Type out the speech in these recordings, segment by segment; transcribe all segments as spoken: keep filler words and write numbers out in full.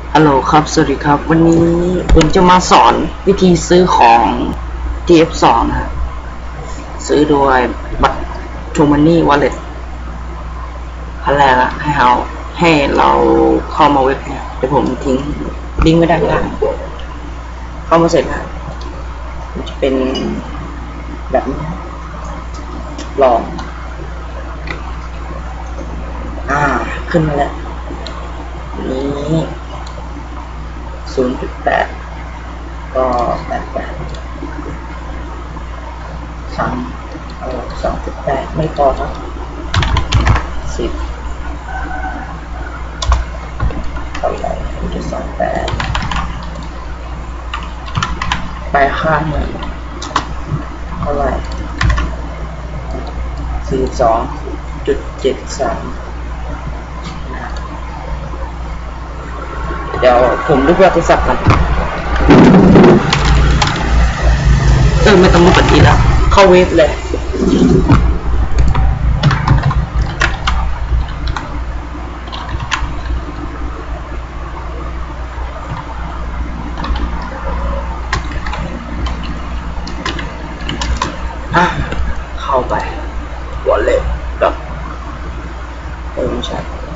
ฮัลโหลครับสวัสดีครับวันนี้ผมจะมาสอนวิธีซื้อของ ที เอฟ ทู นะครับซื้อโดยบัตร True Money Wallet ขั้นแรกอะให้เราให้เราเข้ามาเว็บเนี่ยเดี๋ยวผมทิ้งลิงก์ไว้ด้านล่างเข้ามาเสร็จแล้วมันจะเป็นแบบนี้ลองอ่าขึ้นมาแล้วนี้ศูนย์จุดแปดก็แปดแปดสามเออสองจุดแปดไม่พอครับสิบเท่าไหร่จุดสองแปดไปข้างหนึ่งเท่าไหร่สี่สองจุดเจ็ดสามเดี๋ยวผมดูว่าโทรศัพท์กันเออไม่ต้องมาปฏิแล้วเข้าเว็บเลยอ่ะเข้าไป wallet แบบเออไม่ใช่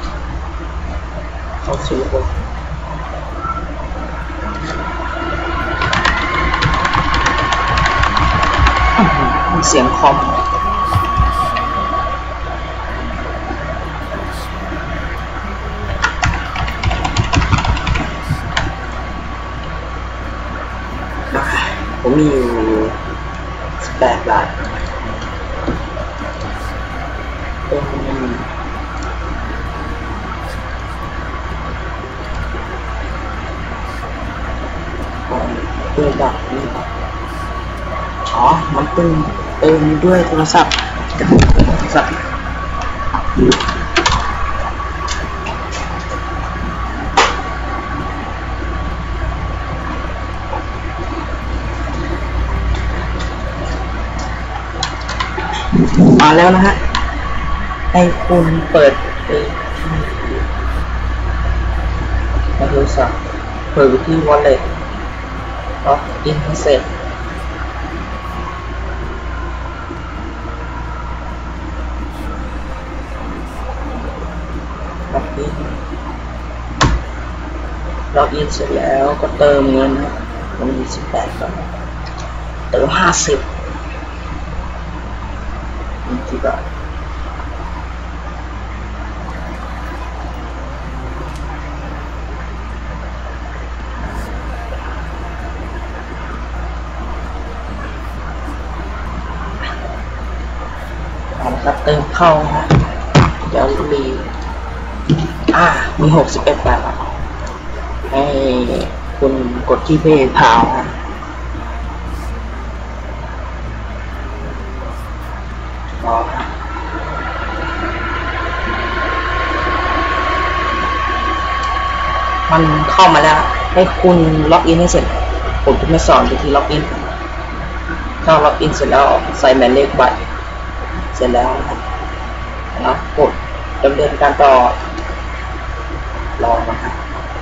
เข้าซื้อคนเสียงคอมผมมีอยู่สิบแปดบาทเป็นเติมบัตรนี่อ๋อมันเป็นเติมด้วยโทรศัพท์กับโทรศัพท์มาแล้วนะฮะให้คุณเปิดในโทรศัพท์เปิดที่ wallet ล็อกอินเสร็จล็อกอินล็อกอินเสร็จแล้วก็เติมเงินนะมันมีสิบแปดบาทเติมห้าสิบมีกี่บาทครับเติมเข้านะเดี๋ยวรีอ่ามีหกสิบเอ็ดบาทให้คุณกดที่เพย์พาวนะรอมันเข้ามาแล้วให้คุณล็อกอินให้เสร็จผมจะมาสอนวิธีล็อกอินเข้าล็อกอินเสร็จแล้วใส่หมายเลขบัตรเสร็จแล้วนะครับแล้วกดดำเนินการต่อรอนะครับ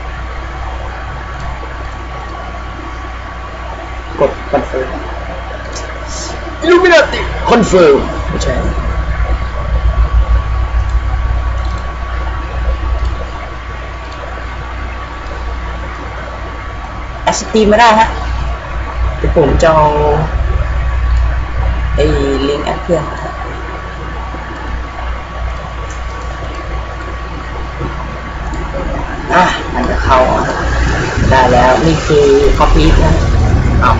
กดคอนเฟิร์มลูมินาติคอนเฟิร์มไม่ใช่แอสตีไม่ได้ฮะเดี๋ยวผมจะเอาไอ้ลิงก์แอปเพื่อนนะครับอ่ะมันจะเข้าได้แล้วนี่คือ copy นะเอา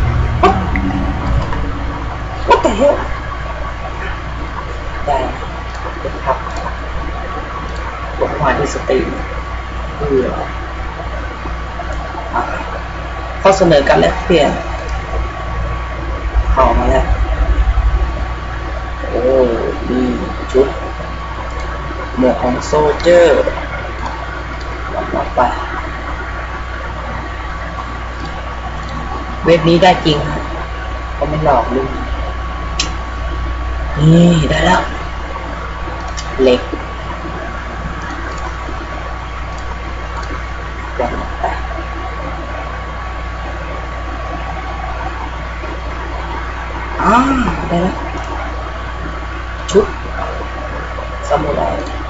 what the hell ได้กดทับกดมาที่สตรีมเพื่อข้อเสนอการแลกเปลี่ยนเข้ามาแล้วโอ้มีชุดหมวกของโซลเจอร์ต่อไปเว็บนี้ได้จริงเขาไม่หลอกลุงนี่ได้แล้วเหล็กาได้แล้วชุดซามูไร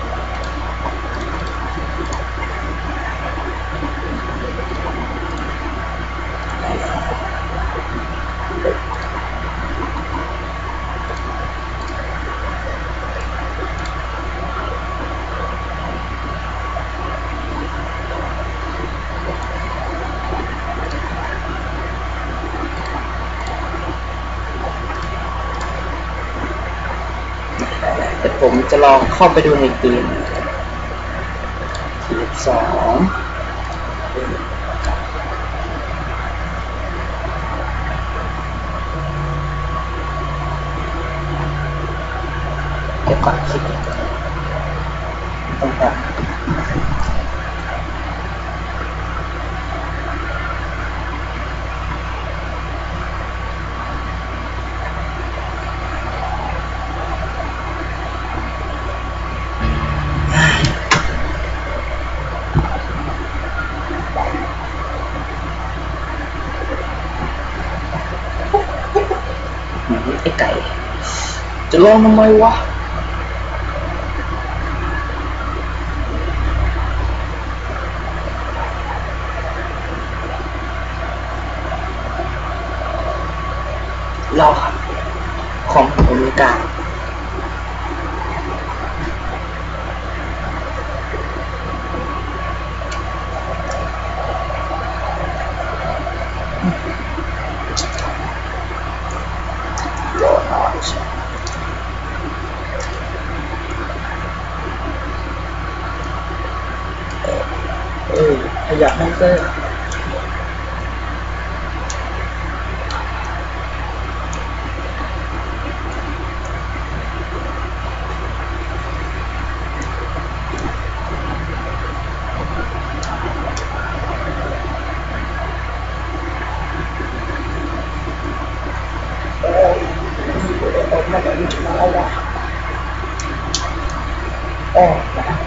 แต่ผมจะลองเข้าไปดูในเกมทีสองเดี๋ยวก่อนคิดต้องการไอ้ไก่จะลองทำไมวะรอครับของอเมริการอหน่อยสิเออขยับนั่นก็มาแบบนี้จะมาเอาวะอ๋อ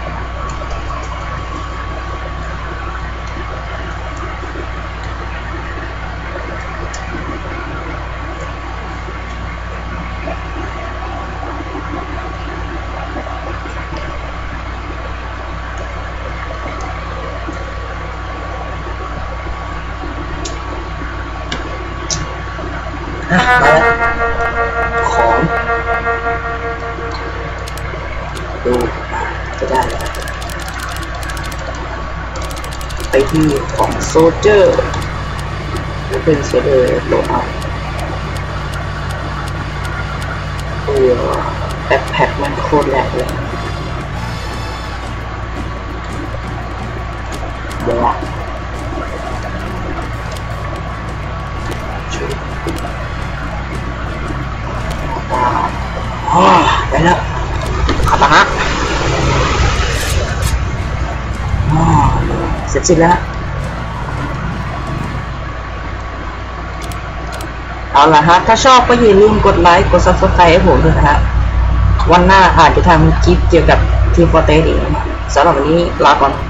มาแล้วของดูจะได้ไปที่ของโซเจอร์เป็นโซเจอร์โหลดเอาเออแบ็คแพ็คมันโคตรแรงเลยบ้าอ๋อได้แล้วขับมาฮะอ๋อเสร็จสิ้นแล้วเอาล่ะฮะถ้าชอบก็อย่าลืมกดไลค์กด ซับสไครบ์ ให้ผมด้วยนะฮะวันหน้าอาจจะทำคลิปเกี่ยวกับทีมฟอร์เตสอีกสำหรับวันนี้ลาก่อน